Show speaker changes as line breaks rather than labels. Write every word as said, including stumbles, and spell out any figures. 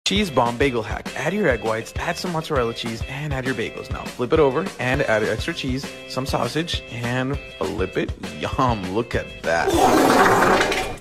Cheese bomb bagel hack. Add your egg whites, add some mozzarella cheese, and add your bagels. Now flip it over and add extra cheese, some sausage, and flip it. Yum, look at that.